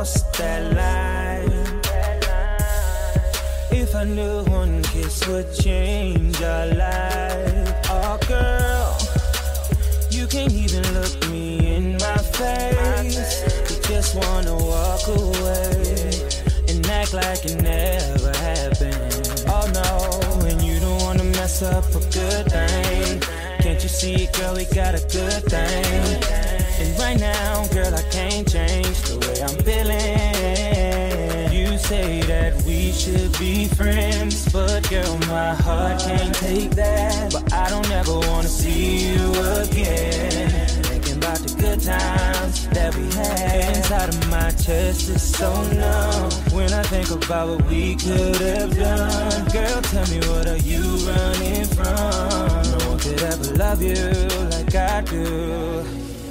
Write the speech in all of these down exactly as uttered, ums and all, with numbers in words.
crossed that line. If I knew one kiss would change our life. Oh girl, you can't even look me in my face. You just wanna walk away and act like it never happened. Oh no, and you don't wanna mess up a good thing. Can't you see it, girl, we got a good thing. And right now, girl, I can't change the way I'm feeling. You say that we should be friends, but girl, my heart can't take that. But I don't ever wanna see you again. Thinking about the good times that we had. Inside of my chest is so numb when I think about what we could have done. Girl, tell me, what are you running from? No one could ever love you like I do.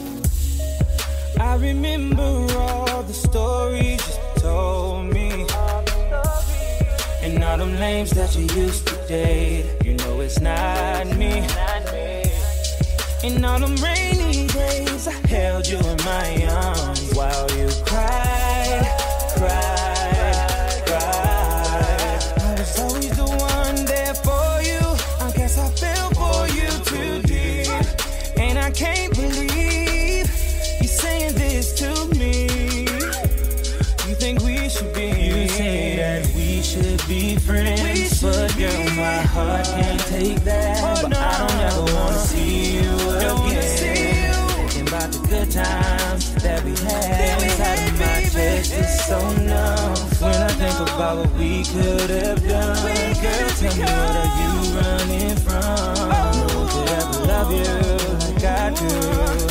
I remember all the stories you told me, and all them names that you used to date. You know it's not me. And all them rainy days I held you in my arms while you cried, cried, cried. I was always the one there for you. I guess I fell for you too deep, and I can't believe you saying this to me. You think we should be? You say that we should be friends, should but girl, be. My heart can't take that. Oh, but no. I don't ever wanna see you again. Thinking about the good times that we had. Inside of my chest is so numb when I think about what we could have done. We girl, tell me, what are you running from? Oh. No one could ever love you like I do.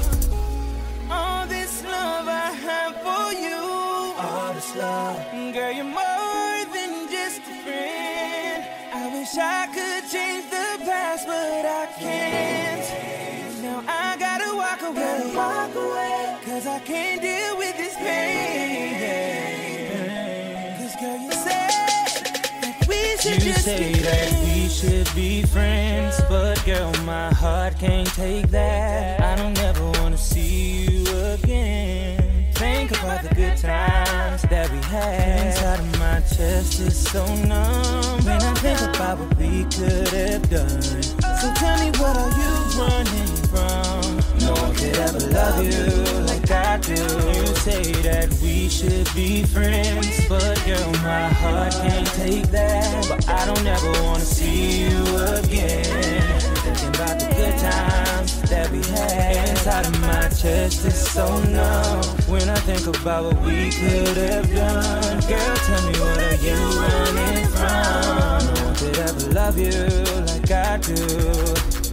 Love. Girl, you're more than just a friend. I wish I could change the past, but I can't. Now I gotta walk away, walk away, cause I can't deal with this pain. Cause girl, you said that we should you just say be that friends. We should be friends, but girl, my heart can't take that. I don't ever wanna see you again. Think about the good times that we had. Inside of my chest is so numb when I think about what we could have done. So tell me, what are you running from? No one could ever love you like I do. You say that we should be friends, but girl, my heart can't take that. But I don't ever wanna see you again. Thinking about the good times that we had. Inside of my chest is so numb when I think about what we could have done. Girl, tell me, what are you running from? No one could ever love you like I do.